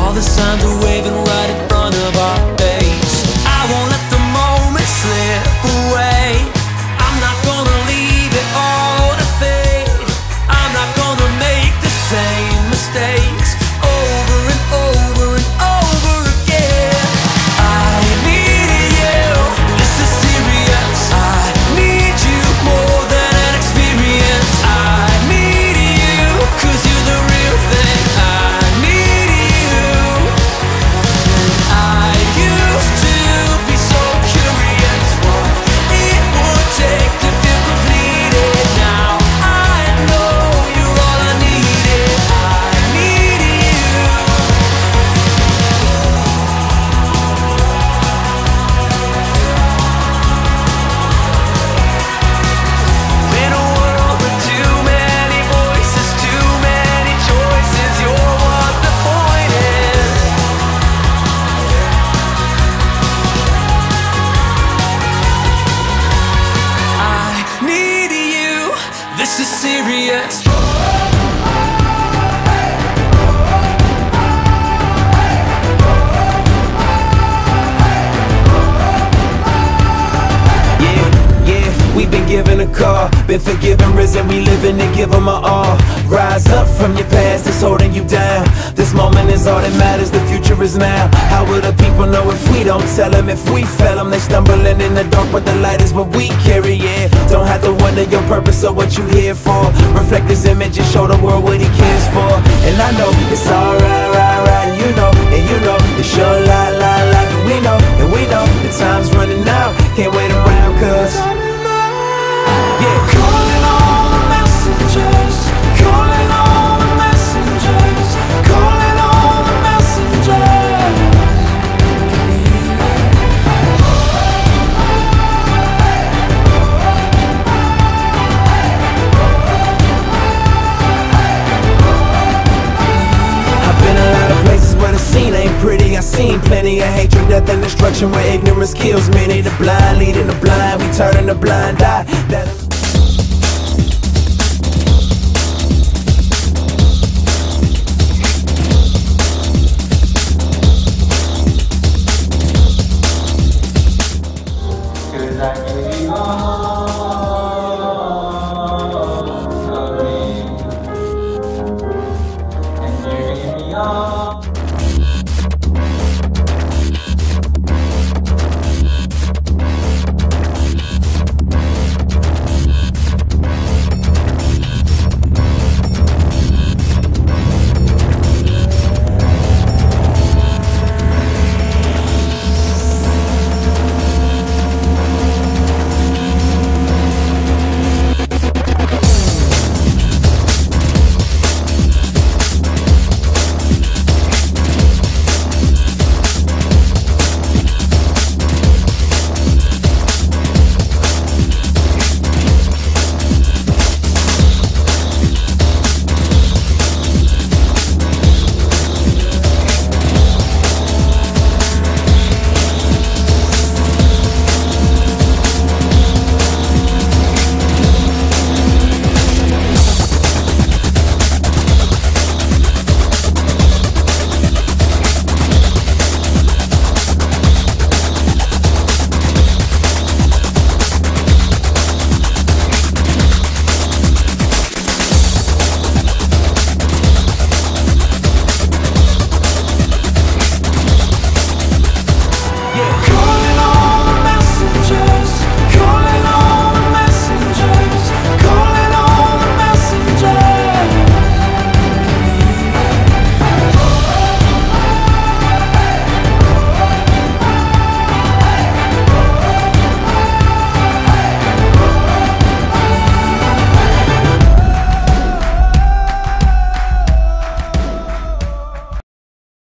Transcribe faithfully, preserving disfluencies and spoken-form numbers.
All the signs are waving right in front of our face. I won't let the moment slip away. I'm not gonna leave it all to fate. I'm not gonna make the same mistakes over and over and over again. I need you, this is serious. I need you more than an experience. I need you, cause you're the real thing. I need you. And I used to be so curious what it would take to feel completed. Now I know you're all I needed. I need you. In a world with too many voices, too many choices, you're what the point is. I need you, this is serious. Yeah, yeah, we've been given a call, been forgiven, risen, we living to give them our all. Rise up from your past that's holding you down. This moment is all that matters, the future is now. How will the people know if we don't tell them? If we fail them, they stumbling in the dark, but the light is what we carry, yeah. Don't have to wonder your purpose or what you here for. Reflect this image and show the world what he cares for. And I know it's alright, right, right, and you know, and you know, it's your lie, lie, lie, and we know, and we know, the time's running out, can't wait around, cause yeah. Calling all the messengers, calling all the messengers, calling all the messengers. I've been a lot of places where the scene ain't pretty. I've seen plenty of hatred, death, and destruction, where ignorance kills many. The blind leading the blind, we turning the blind eye. That